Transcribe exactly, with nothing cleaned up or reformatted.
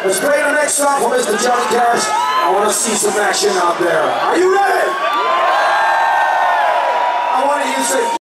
Let's play the next song for Mister Johnny Cash. I want to see some action out there. Are you ready? I want to hear you say...